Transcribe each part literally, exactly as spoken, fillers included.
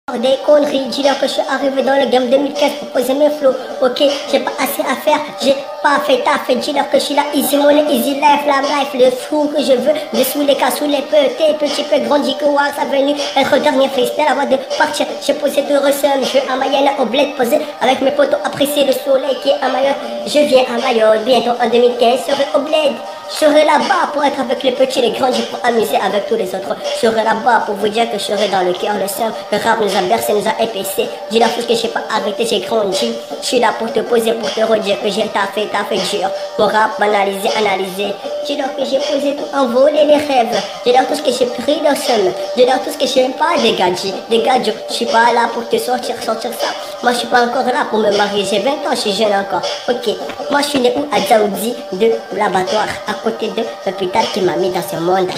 Des conneries, dis-leur que je suis arrivé dans le game deux mille quinze pour poser mes flots. Ok, j'ai pas assez à faire, j'ai pas fait taf. Dis-leur que je suis là, easy money, easy life, la life, le fou que je veux. Je sous les cas, sous les petits, petit peu grandi que Wax a venu être dernier freestyle avant de partir. J'ai posé deux ressums, je vais à Mayenne au bled posé avec mes potos, apprécier le soleil qui est à Mayotte. Je viens à Mayotte, bientôt en deux mille quinze, je serai au bled. Je serai là-bas pour être avec les petits, les grands, pour amuser avec tous les autres. Je serai là-bas pour vous dire que je serai dans le cœur, le sein. Le rap nous a bercé, nous a épaissé. Dis-leur tout ce que j'ai pas arrêté, j'ai grandi. Je suis là pour te poser, pour te redire que j'ai taffé, taffé dur. Mon rap banalisé, analysé. Dis-leur que j'ai posé tout, envolé les rêves. Dis-leur tout ce que j'ai pris dans somme. Dis-leur tout ce que j'aime pas, des gadgets, des gadgets. Je suis pas là pour te sortir, sortir ça. Moi je suis pas encore là pour me marier, j'ai vingt ans, je suis jeune encore. Ok, moi je suis né où à Djaoudi, de l'abattoir, à côté de l'hôpital qui m'a mis dans ce monde.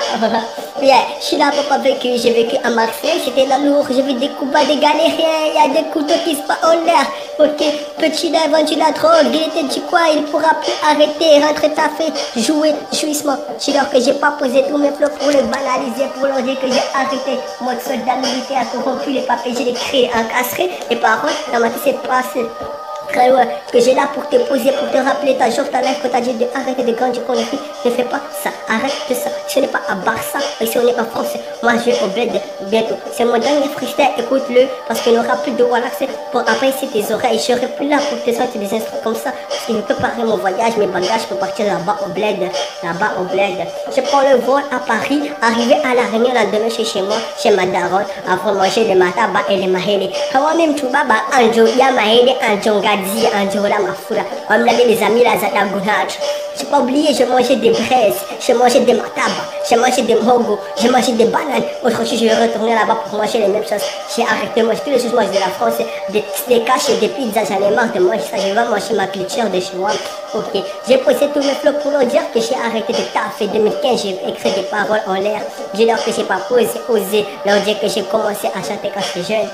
Yeah, je suis là pour pas vécu, j'ai vécu à Marseille, j'étais là lourd, j'ai vu des coups bas, des galériens, il y a des couteaux qui se passent en l'air. Ok, petit il a vendu la drogue, il était dit quoi, il pourra plus arrêter, rentrer taffer, jouer, jouissement. Je dis leur que j'ai pas posé tous mes flots pour les banaliser, pour leur dire que j'ai arrêté. Mode soldat militaire, corrompu, les papiers, j'ai les créés, encastrés, les paroles, dans ma tête c'est passé. Très loin, que j'ai là pour te poser, pour te rappeler ta jour, ta life, que t'as dit de arrêter de grandir conneries. Ne fais pas ça, arrête de ça. Ce n'est pas à Barça, ici on est en France. Moi je vais au bled bientôt. C'est mon dernier freestyle, écoute-le, parce qu'il n'y aura plus de Wallax pour apprécier tes oreilles. Je serai plus là pour te sortir des instruments comme ça, parce que je peux préparer mon voyage, mes bagages pour partir là-bas au bled, là-bas au bled. Je prends le vol à Paris, arrivé à la Réunion, la demain chez moi, chez ma daronne, avant manger les mataba et les mahélé. Quand même tu vas, anjo, ya mahélé, anjo, Gadi, Anjola, Mafoura, on me l'avait les amis, la Zata Gounach. J'ai pas oublié, j'ai mangé des braises, j'ai mangé des mataba, j'ai mangé des mogos, j'ai mangé des bananes. Aujourd'hui, je vais retourner là-bas pour manger les mêmes choses. J'ai arrêté de manger toutes les choses, moi, de la France, des steaks et des pizzas, j'en ai marre de manger ça. Je vais manger ma culture de chez moi. Ok, j'ai posé tous mes flots pour leur dire que j'ai arrêté de taffer. deux mille quinze, j'ai écrit des paroles en l'air. J'ai leur que j'ai pas posé, osé leur dire que j'ai commencé à chanter quand j'étais jeune.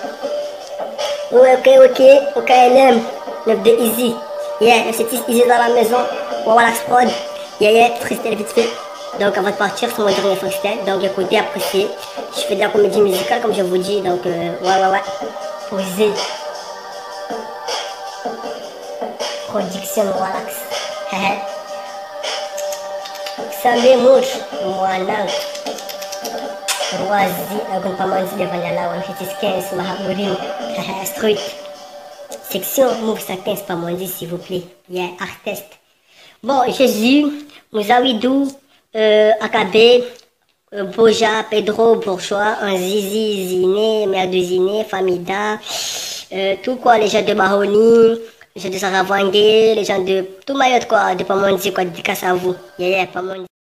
Ouais, ok, ok, ok, L M. neuf de Easy, yeah, c'est Easy dans la maison, Wallax Prod, yeah, yeah, freestyle vite fait. Donc avant de partir, c'est mon dernier freestyle, donc écoutez, appréciez. Je fais de la comédie musicale comme je vous dis, donc euh, ouais, ouais, ouais, posez. Production Wallax, hehe. Sambe mouche, moi lang. Roisi, agun pamanzi de vanilla, on fait quinze, mahabourim, hehe, street. Section Move ça quinze pas moins dix s'il vous plaît. Yeah, artiste. Bon, Jésus, Moussaouidou, euh, Akabé, euh, Boja, Pedro, Bourgeois, un Zizi, Ziné, Mère de Ziné, Famida, euh, tout quoi, les gens de Mahoni, les gens de Saravangé, les gens de tout Mayotte quoi, de Pamondi quoi, dédicace à vous. Yeah, yeah, Pamondi.